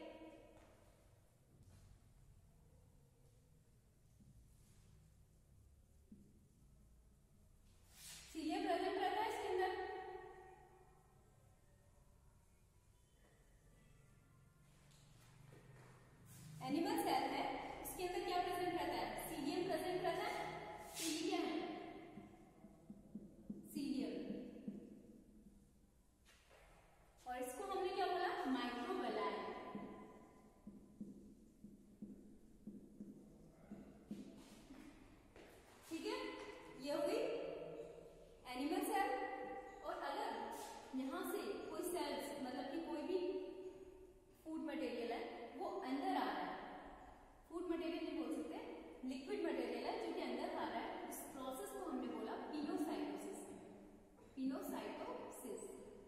सीलिया प्रेजेंट रहता है इसके अंदर। एनिमल सेल है, इसके अंदर क्या प्रेजेंट रहता है, सीलियम प्रेजेंट रहता है। तो ये क्या है, सीलियम, और इसको हमने क्या बोला, माइक्रोवेलाई। ठीक है, ये हो गई एनिमल सेल। और अगर यहां से कोई सेल्स, मतलब कि कोई भी फूड मटेरियल है वो अंदर आ रहा है, फूड मटेरियल नहीं बोल सकते, लिक्विड मटेरियल है जो कि अंदर आ रहा है, उस प्रोसेस को हमने बोला पिनोसाइटोसिस। पिनोसाइटोसिस,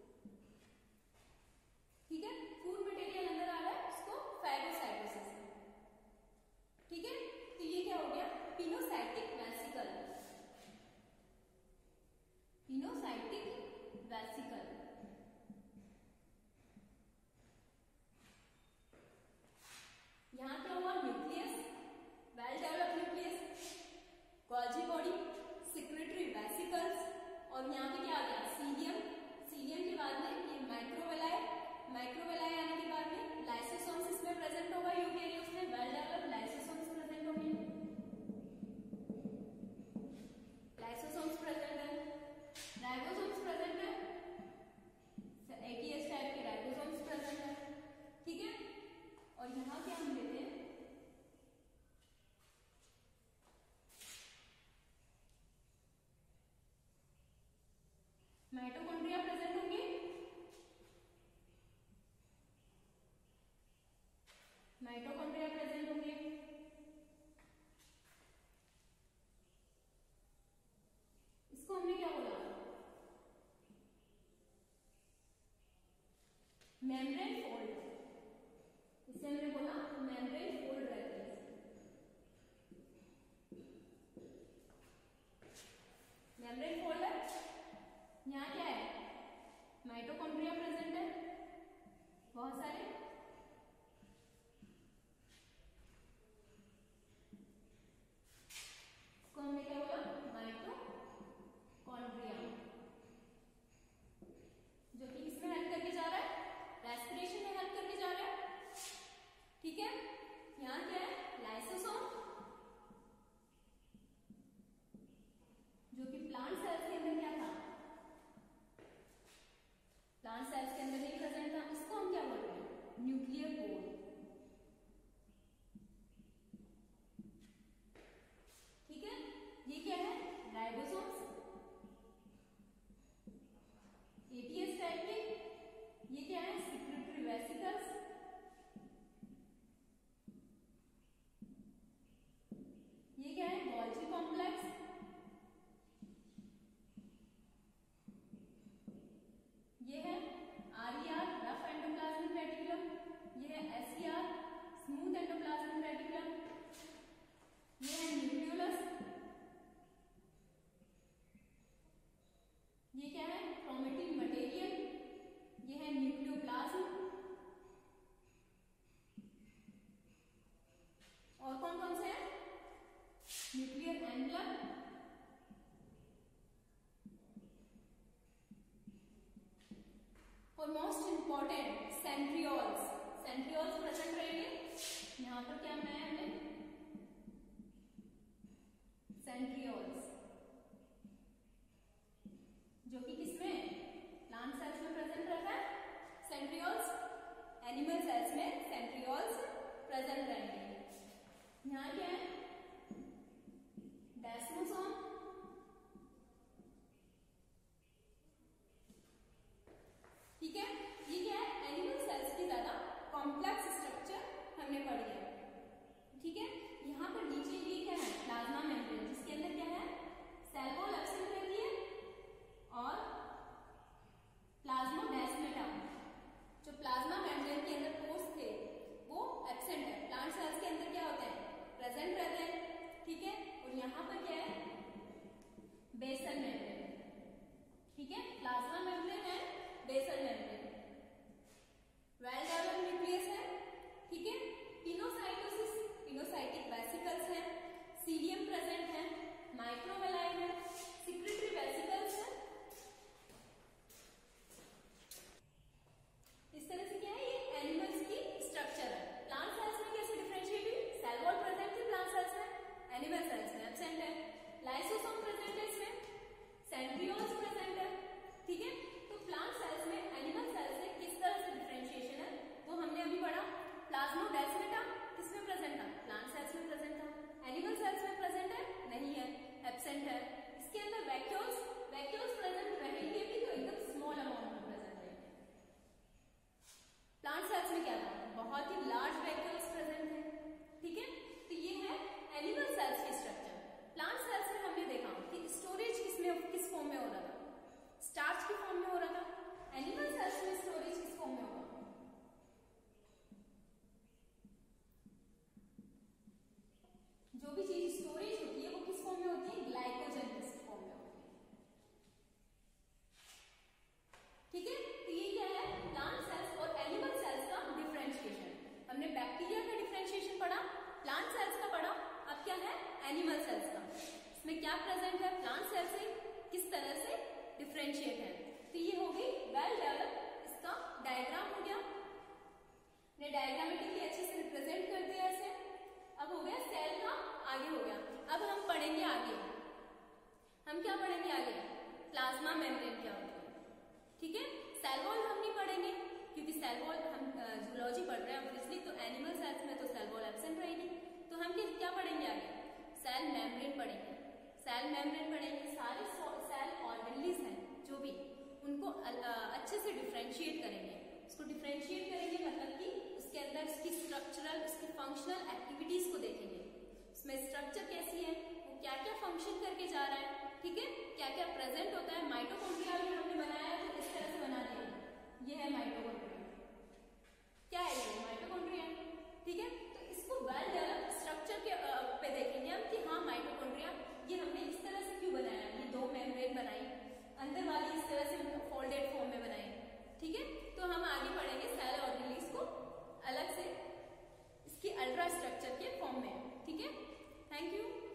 ठीक है, फूड मटेरियल अंदर आ रहा है, उसको फैगोसाइटोसिस। ठीक है, तो ये क्या हो गया, पिनोसाइटिक वेसिकल। पिनोसाइटिक वेसिकल, यहां क्या हुआ, nucleus, well developed nucleus, Golgi body, secretory vesicles, और यहाँ पे क्या आ गया, सीलियम। सीलियम के बाद में ये माइक्रोवेलाई, माइक्रोवेलाई आने के बाद में लाइसोसोम्स इसमें प्रेजेंट होगा, यूकेरियोट्स में वेल डेवलप्ड लाइसोसोम्स प्रेजेंट होंगे, लाइसोसोम्स प्रेजेंट है, राइबोसोम्स प्रेजेंट है, एटीएस टाइप के राइबोसोम्स प्रेजेंट है। ठीक है, और यहाँ क्या हम लेते हैं, माइटोकॉन्ड्रिया प्रेजेंट होंगे, माइटोकॉन्ड्रिया प्रेजेंट होंगे, इसको हमने क्या बोला, मेम्ब्रेन फोल्ड, इसे हमने बोला मेम्ब्रेन फोल्ड रहते हैं। मेम्ब्रेन फोल्ड है, यहाँ क्या है, माइटोकॉन्ड्रिया प्रेजेंट है बहुत सारे, इसको हमने क्या बोला, माइटोकॉन्ड्रिया, जो कि किसमें हेल्प करके जा रहा है, रेस्पिरेशन में हेल्प करके जा रहा है। ठीक है, यहाँ क्या है, लाइसोसोम, जो कि प्लांट सेल्स के अंदर क्या था, प्लांट सेल्स के अंदर नहीं प्रेजेंट था, इसको हम क्या बोल रहे हैं, न्यूक्लियर पोर। ठीक है, ये क्या है, राइबोसोम्स, एटीएस टाइप के, ये क्या है, सिक्रेटरी वेसिकल्स, ये क्या है, गोल्जी कॉम्प्लेक्स, ये है आरईआर, रफ एंडोप्लाज्मिक रेटिकुलम, ये है एसईआर, स्मूथ एंडोप्लाज्मिक रेटिकुलम, ये है न्यूक्लियोलस, ये क्या है, क्रोमेटिन मटेरियल, ये है न्यूक्लियोप्लाज्म, और कौन कौन से हैं, न्यूक्लियर एनवलप, और most important centrioles. Centrioles present रहेंगे, यहाँ पर क्या बनाया हमने, सेंट्रियोल्स, जो कि किसमें प्लांट सेल्स में प्रेजेंट रहता है, सेंट्रियोल्स, एनिमल सेल्स में सेंट्रियोल्स प्रेजेंट रहेंगे। यहाँ क्या है, डेस्मोसोम, ठीक है। ये क्या है, एनिमल सेल्स की ज्यादा कॉम्प्लेक्स स्ट्रक्चर हमने पढ़ी है, ठीक है। यहाँ पर नीचे ये क्या है, प्लाज्मा मेम्ब्रेन, जिसके अंदर क्या है, सेल वॉल एब्सेंट रहती है और प्लाज्मोडेस्माटा, जो प्लाज्मा मेम्ब्रेन के अंदर पोर्स थे वो एब्सेंट है। प्लांट सेल्स के अंदर क्या होते हैं, प्रेजेंट रहते हैं, ठीक है। और यहाँ पर क्या है, बेसल मेम्ब्रेन, ठीक है। प्लाज्मा मेम्ब्रेन है, basal membrane, well developed nucleus है, ठीक है। पिनोसाइटोसिस, पिनोसाइटिक वेसिकल्स है, सीलियम प्रेजेंट है, माइक्रोवेलाई है, सिक्रेटरी वेसिकल्स है। इस तरह से क्या है, ये एनिमल्स की स्ट्रक्चर है। प्लांट सेल्स में कैसे डिफरेंशिएट हुई, सेल वॉल प्रेजेंट है प्लांट सेल्स में, एनिमल सेल्स में एब्सेंट है। लाइसोसोम प्रेजेंट है इसमें, सेंट्रियोल्स प्रेजेंट है, ठीक है। तो प्लांट सेल्स में एनिमल सेल्स से किस तरह से डिफरेंशिएशन है वो हमने अभी पढ़ा। प्लाज्मोडेस्माटा किसमें प्रेजेंट था, प्लांट सेल्स में प्रेजेंट था। एनिमल सेल्स में प्रेजेंट है, नहीं है, एब्सेंट है। इसके अंदर वैक्यूल्स, वैक्यूल्स प्रेजेंट रहेंगे भी तो एकदम स्मॉल अमाउंट में प्रेजेंट रहेंगे। प्लांट सेल्स में क्या था, बहुत ही लार्ज वैक्यूल्स प्रेजेंट है, ठीक है। तो ये है एनिमल सेल्स की स्ट्रक्चर। प्लांट सेल्स में हमने देखा कि स्टोरेज किसमें, किस फॉर्म में हो रहा था, स्टार्च की फॉर्म में हो रहा था। एनिमल सेल्स में स्टोरेज किस फॉर्म में होगा, जो भी चीज स्टोरेज होती है वो किस फॉर्म में होती है, ग्लाइकोजन के फॉर्म में होती है, ठीक है। तो ये क्या है, प्लांट सेल्स और एनिमल सेल्स का डिफरेंशिएशन। हमने बैक्टीरिया का डिफरेंशिएशन पढ़ा, प्लांट सेल्स का पढ़ा, अब क्या है, एनिमल सेल्स का। इसमें क्या प्रेजेंट है, प्लांट सेल से किस तरह से डिफरेंशिएट है। तो ये हो गई वेल डेवलप, इसका डायग्राम हो गया, ने डायग्रामेटिकली अच्छे से रिप्रेजेंट कर दिया ऐसे। अब हो गया सेल का, आगे हो गया। अब हम पढ़ेंगे आगे, हम क्या पढ़ेंगे आगे, प्लाज्मा मेम्ब्रेन क्या होती है, ठीक है। सेल वॉल हम नहीं पढ़ेंगे क्योंकि सेल वॉल हम जूलॉजी पढ़ रहे हैं ऑब्वियसली, तो एनिमल सेल्स में तो सेल वॉल एब्सेंट रहेगी। तो हम क्या पढ़ेंगे आगे, सेल मेम्ब्रेन पढ़ेंगे। सेल मेम्ब्रेन पढ़ेंगे, सारे सेल ऑर्गेनलीज हैं जो भी, उनको अच्छे से डिफरेंशिएट करेंगे। उसको डिफरेंशिएट करेंगे मतलब कि उसके अंदर उसकी स्ट्रक्चरल, उसकी फंक्शनल एक्टिविटीज को देखेंगे, उसमें स्ट्रक्चर कैसी है, वो क्या क्या फंक्शन करके जा रहा है, ठीक है, क्या क्या प्रेजेंट होता है। माइटोकॉन्ड्रिया भी हमने बनाया है, तो इस तरह से बना दिया, ये है माइटोकॉन्ड्रिया, क्या है ये माइटोकॉन्ड्रिया, ठीक है। तो इसको वेल डेवलप स्ट्रक्चर के पे देखेंगे हम कि हाँ माइटोकॉन्ड्रिया ये हमने इस तरह से क्यों बनाया, ये दो मेम्ब्रेन बनाई, अंदर वाली इस तरह से फोल्डेड फॉर्म में बनाई, ठीक है। तो हम आगे पढ़ेंगे सेल ऑर्गेनलीज को अलग से इसकी अल्ट्रा स्ट्रक्चर के फॉर्म में, ठीक है। Thank you.